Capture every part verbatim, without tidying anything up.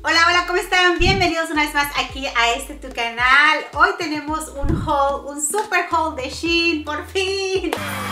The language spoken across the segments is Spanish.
Hola, hola, ¿cómo están? Bienvenidos una vez más aquí a este tu canal. Hoy tenemos un haul, un super haul de Shein, por fin.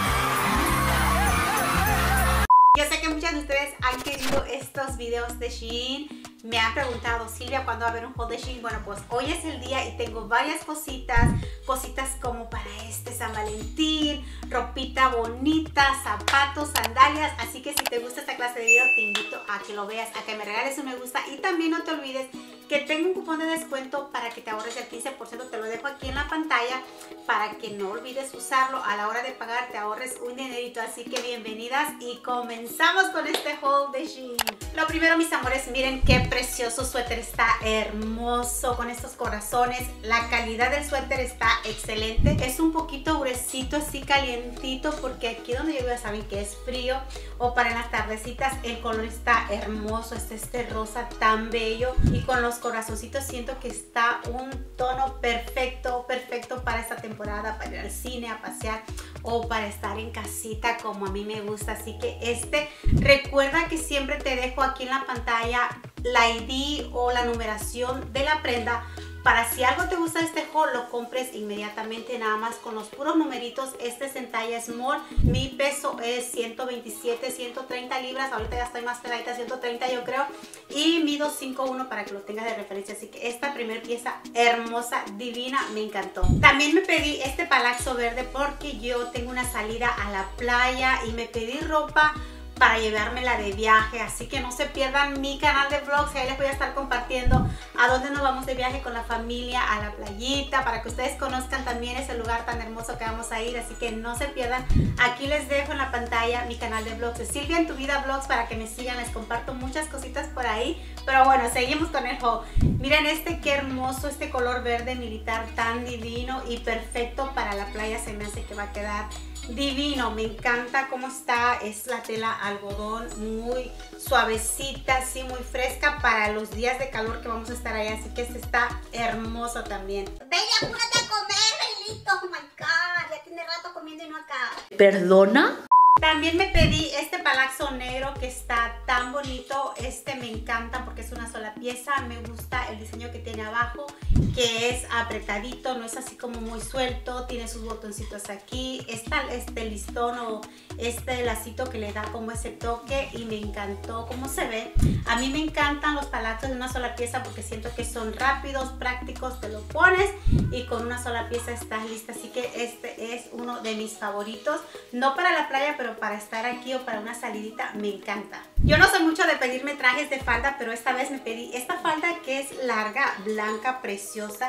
Yo sé que muchas de ustedes han querido estos videos de Shein. Me han preguntado, Silvia, ¿cuándo va a haber un haul de Shein? Bueno, pues hoy es el día y tengo varias cositas. Cositas como para este San Valentín, ropita bonita, zapatos, sandalias. Así que si te gusta esta clase de video, te invito a que lo veas, a que me regales un me gusta. Y también no te olvides que tengo un cupón de descuento para que te ahorres el quince por ciento. Te lo dejo aquí en la pantalla para que no olvides usarlo. A la hora de pagar te ahorres un dinerito. Así que bienvenidas y comenzamos con este haul de Shein. Lo primero, mis amores, miren qué precioso suéter. Está hermoso con estos corazones. La calidad del suéter está excelente. Es un poquito gruesito, así calientito, porque aquí donde yo ya saben que es frío, o para en las tardecitas. El color está hermoso. Es este rosa tan bello y con los corazoncitos siento que está un tono perfecto, perfecto para esta temporada, para ir al cine, a pasear o para estar en casita como a mí me gusta. Así que este, recuerda que siempre te dejo aquí en la pantalla la I D o la numeración de la prenda, para si algo te gusta de este haul, lo compres inmediatamente nada más con los puros numeritos. Este es en talla small. Mi peso es ciento veintisiete, ciento treinta libras. Ahorita ya estoy más peladita, ciento treinta yo creo. Y mido cinco uno para que lo tengas de referencia. Así que esta primera pieza hermosa, divina, me encantó. También me pedí este palazzo verde porque yo tengo una salida a la playa y me pedí ropa para llevármela de viaje, así que no se pierdan mi canal de vlogs, ahí les voy a estar compartiendo a dónde nos vamos de viaje con la familia, a la playita, para que ustedes conozcan también ese lugar tan hermoso que vamos a ir, así que no se pierdan. Aquí les dejo en la pantalla mi canal de vlogs de Silvia en tu vida vlogs para que me sigan, les comparto muchas cositas por ahí, pero bueno, seguimos con el haul. Miren este qué hermoso, este color verde militar tan divino y perfecto para la playa, se me hace que va a quedar divino. Me encanta cómo está, es la tela algodón muy suavecita, así muy fresca para los días de calor que vamos a estar allá, así que este está hermoso también. Bella, apúrate a comer, Belito. Oh my god, ya tiene rato comiendo y no acaba. ¿Perdona? También me pedí este palazzo negro que está tan bonito. Este me encanta porque es una sola pieza. Me gusta el diseño que tiene abajo, que es apretadito, no es así como muy suelto. Tiene sus botoncitos aquí. Está este listón o este lacito que le da como ese toque y me encantó cómo se ve. A mí me encantan los palazzos de una sola pieza porque siento que son rápidos, prácticos. Te lo pones y con una sola pieza estás lista. Así que este es uno de mis favoritos. No para la playa, pero pero para estar aquí o para una salidita me encanta. Yo no soy mucho de pedirme trajes de falda, pero esta vez me pedí esta falda que es larga, blanca, preciosa,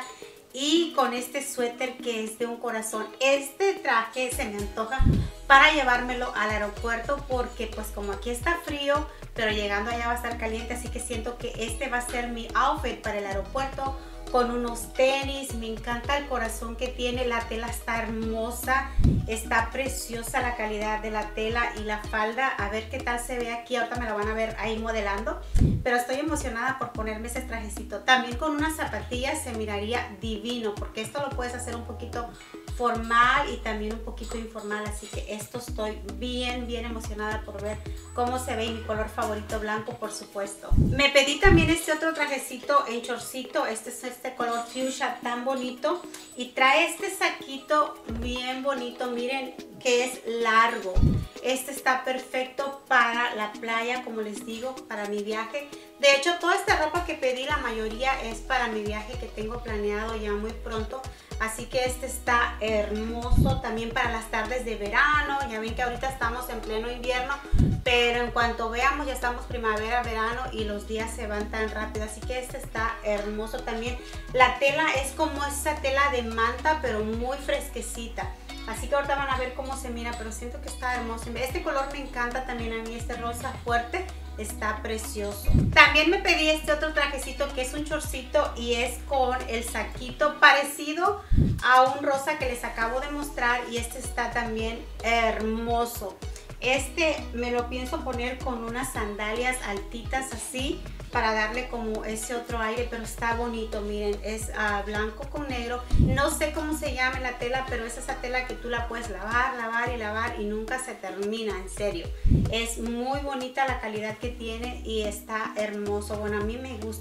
y con este suéter que es de un corazón. Este traje se me antoja para llevármelo al aeropuerto porque pues como aquí está frío, pero llegando allá va a estar caliente, así que siento que este va a ser mi outfit para el aeropuerto, con unos tenis. Me encanta el corazón que tiene, la tela está hermosa, está preciosa la calidad de la tela y la falda. A ver qué tal se ve aquí, ahorita me la van a ver ahí modelando, pero estoy emocionada por ponerme ese trajecito. También con unas zapatillas se miraría divino, porque esto lo puedes hacer un poquito formal y también un poquito informal, así que esto estoy bien bien emocionada por ver cómo se ve, y mi color favorito blanco, por supuesto. Me pedí también este otro trajecito en chorcito. Este es este color fuchsia tan bonito y trae este saquito bien bonito, miren que es largo. Este está perfecto para la playa, como les digo, para mi viaje. De hecho, toda esta ropa que pedí, la mayoría es para mi viaje que tengo planeado ya muy pronto. Así que este está hermoso también para las tardes de verano. Ya ven que ahorita estamos en pleno invierno, pero en cuanto veamos ya estamos primavera, verano y los días se van tan rápido. Así que este está hermoso también. La tela es como esa tela de manta, pero muy fresquecita. Así que ahorita van a ver cómo se mira, pero siento que está hermoso. Este color me encanta también a mí, este rosa fuerte. Está precioso. También me pedí este otro trajecito que es un chorcito y es con el saquito parecido a un rosa que les acabo de mostrar, y este está también hermoso. Este me lo pienso poner con unas sandalias altitas así para darle como ese otro aire, pero está bonito. Miren, es uh, blanco con negro. No sé cómo se llama la tela, pero es esa tela que tú la puedes lavar, lavar y lavar y nunca se termina, en serio. Es muy bonita la calidad que tiene y está hermoso. Bueno, a mí me gusta. A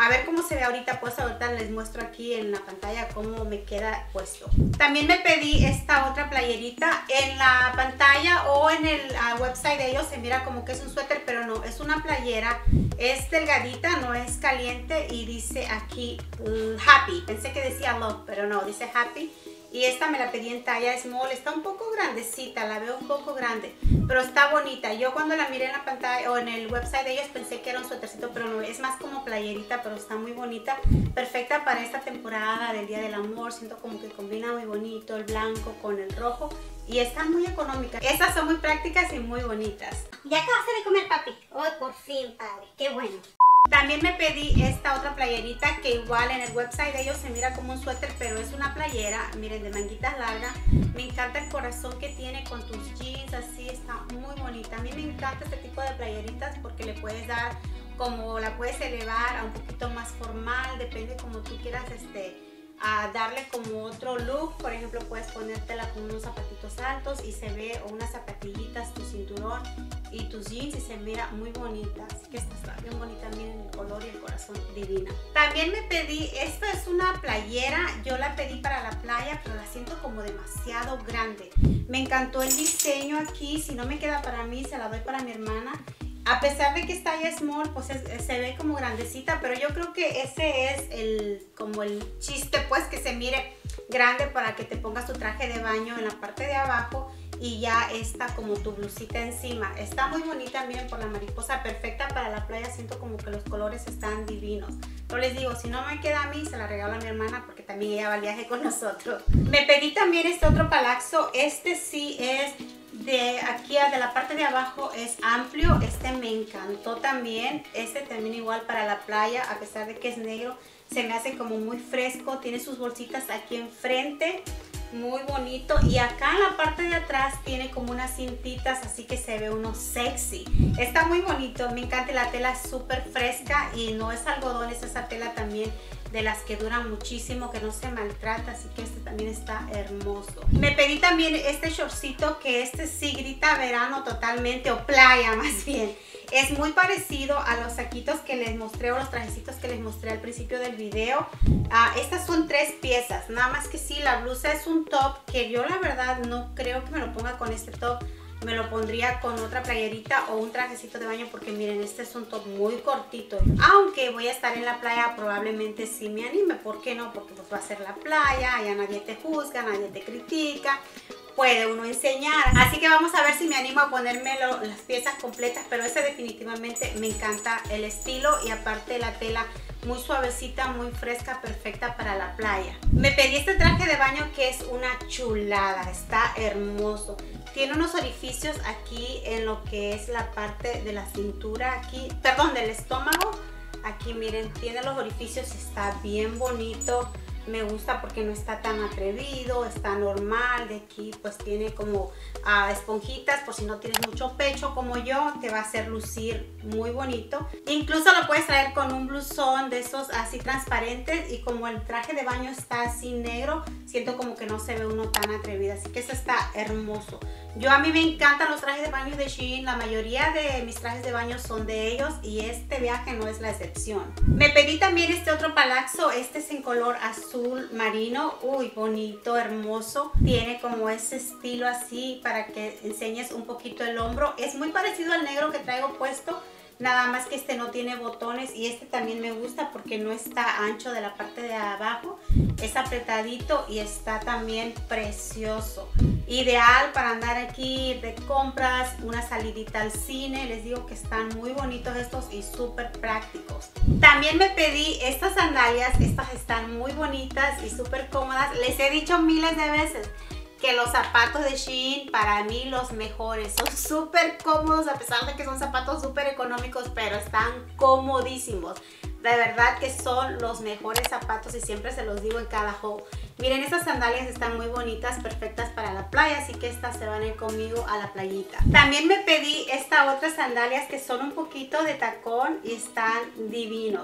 A ver cómo se ve ahorita, pues ahorita les muestro aquí en la pantalla cómo me queda puesto. También me pedí esta otra playerita. En la pantalla o en el uh, website de ellos se mira como que es un suéter, pero no, es una playera. Es delgadita, no es caliente y dice aquí uh, happy. Pensé que decía love, pero no, dice happy. Y esta me la pedí en talla small, está un poco grandecita, la veo un poco grande, pero está bonita. Yo cuando la miré en la pantalla o en el website de ellos pensé que era un suétercito, pero no, es más como playerita, pero está muy bonita. Perfecta para esta temporada del Día del Amor, siento como que combina muy bonito el blanco con el rojo y están muy económicas. Estas son muy prácticas y muy bonitas. ¿Ya acabaste de comer, papi? Hoy por fin, padre, qué bueno. También me pedí esta otra playerita que igual en el website de ellos se mira como un suéter, pero es una playera, miren, de manguitas largas. Me encanta el corazón que tiene con tus jeans, así está muy bonita. A mí me encanta este tipo de playeritas porque le puedes dar, como la puedes elevar a un poquito más formal, depende como tú quieras este, a darle como otro look. Por ejemplo, puedes ponértela con unos zapatitos altos y se ve, o unas zapatillitas, tu cinturón y tus jeans y se mira muy bonita. Así que esta está bien bonita, miren el color y el corazón, divina. También me pedí, esta es una playera, yo la pedí para la playa, pero la siento como demasiado grande. Me encantó el diseño aquí, si no me queda para mí, se la doy para mi hermana. A pesar de que está ya small, pues es, se ve como grandecita, pero yo creo que ese es el, como el chiste, pues que se mire grande para que te pongas tu traje de baño en la parte de abajo y ya está como tu blusita encima. Está muy bonita, miren, por la mariposa, perfecta para la playa. Siento como que los colores están divinos. Pero les digo, si no me queda a mí, se la regalo a mi hermana porque también ella va al viaje con nosotros. Me pedí también este otro palazzo. Este sí es de aquí, de la parte de abajo es amplio. Este me encantó también. Este también igual para la playa, a pesar de que es negro, se me hace como muy fresco. Tiene sus bolsitas aquí enfrente, muy bonito, y acá en la parte de atrás tiene como unas cintitas, así que se ve uno sexy. Está muy bonito, me encanta. La tela es súper fresca y no es algodón, es esa tela también de las que duran muchísimo, que no se maltrata, así que este también está hermoso. Me pedí también este shortcito, que este sí grita verano totalmente, o playa más bien. Es muy parecido a los saquitos que les mostré, o los trajecitos que les mostré al principio del video. Uh, estas son tres piezas, nada más que sí, la blusa es un top que yo la verdad no creo que me lo ponga con este top. Me lo pondría con otra playerita o un trajecito de baño, porque miren, este es un top muy cortito. Aunque voy a estar en la playa, probablemente sí me anime. ¿Por qué no? Porque pues va a ser la playa, allá nadie te juzga, nadie te critica, puede uno enseñar. Así que vamos a ver si me animo a ponerme lo, las piezas completas, pero ese definitivamente me encanta el estilo, y aparte la tela muy suavecita, muy fresca, perfecta para la playa. Me pedí este traje de baño que es una chulada, está hermoso. Tiene unos orificios aquí en lo que es la parte de la cintura, aquí, perdón, del estómago. Aquí miren, tiene los orificios, está bien bonito. Me gusta porque no está tan atrevido, está normal. De aquí pues tiene como uh, esponjitas por si no tienes mucho pecho como yo, te va a hacer lucir muy bonito. Incluso lo puedes traer con un blusón de esos así transparentes, y como el traje de baño está así negro, siento como que no se ve uno tan atrevido, así que eso está hermoso. Yo a mí me encantan los trajes de baño de Shein, la mayoría de mis trajes de baño son de ellos y este viaje no es la excepción. Me pedí también este otro palazzo, este es en color azul marino, uy, bonito, hermoso. Tiene como ese estilo así para que enseñes un poquito el hombro. Es muy parecido al negro que traigo puesto, nada más que este no tiene botones, y este también me gusta porque no está ancho de la parte de abajo, es apretadito y está también precioso. Ideal para andar aquí de compras, una salidita al cine. Les digo que están muy bonitos estos y súper prácticos. También me pedí estas sandalias, estas están muy bonitas y súper cómodas. Les he dicho miles de veces que los zapatos de Shein para mí los mejores, son súper cómodos, a pesar de que son zapatos súper económicos, pero están comodísimos. De verdad que son los mejores zapatos y siempre se los digo en cada haul. Miren, estas sandalias están muy bonitas, perfectas para la playa, así que estas se van a ir conmigo a la playita. También me pedí estas otras sandalias que son un poquito de tacón y están divinos.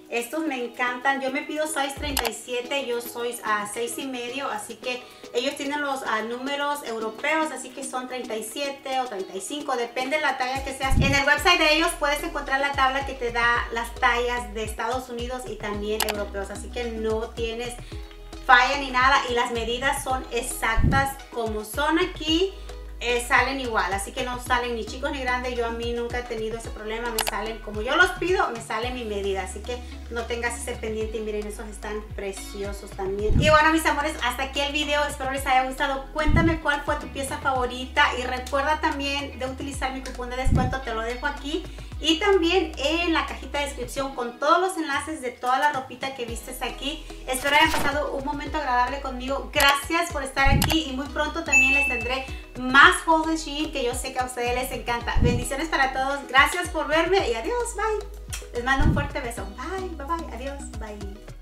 Estos me encantan. Yo me pido size treinta y siete, yo soy a seis y medio, así que ellos tienen los uh, números europeos, así que son treinta y siete o treinta y cinco, depende de la talla que seas. En el website de ellos puedes encontrar la tabla que te da las tallas de Estados Unidos y también europeos, así que no tienes falla ni nada, y las medidas son exactas como son aquí. Eh, salen igual, así que no salen ni chicos ni grandes. Yo a mí nunca he tenido ese problema, me salen como yo los pido, me sale mi medida, así que no tengas ese pendiente. Y miren, esos están preciosos también. Y bueno, mis amores, hasta aquí el video, espero les haya gustado. Cuéntame cuál fue tu pieza favorita y recuerda también de utilizar mi cupón de descuento, te lo dejo aquí. Y también en la cajita de descripción con todos los enlaces de toda la ropita que vistes aquí. Espero hayan pasado un momento agradable conmigo. Gracias por estar aquí y muy pronto también les tendré más hauls de Shein que yo sé que a ustedes les encanta. Bendiciones para todos. Gracias por verme y adiós. Bye. Les mando un fuerte beso. Bye, bye, bye. Adiós. Bye.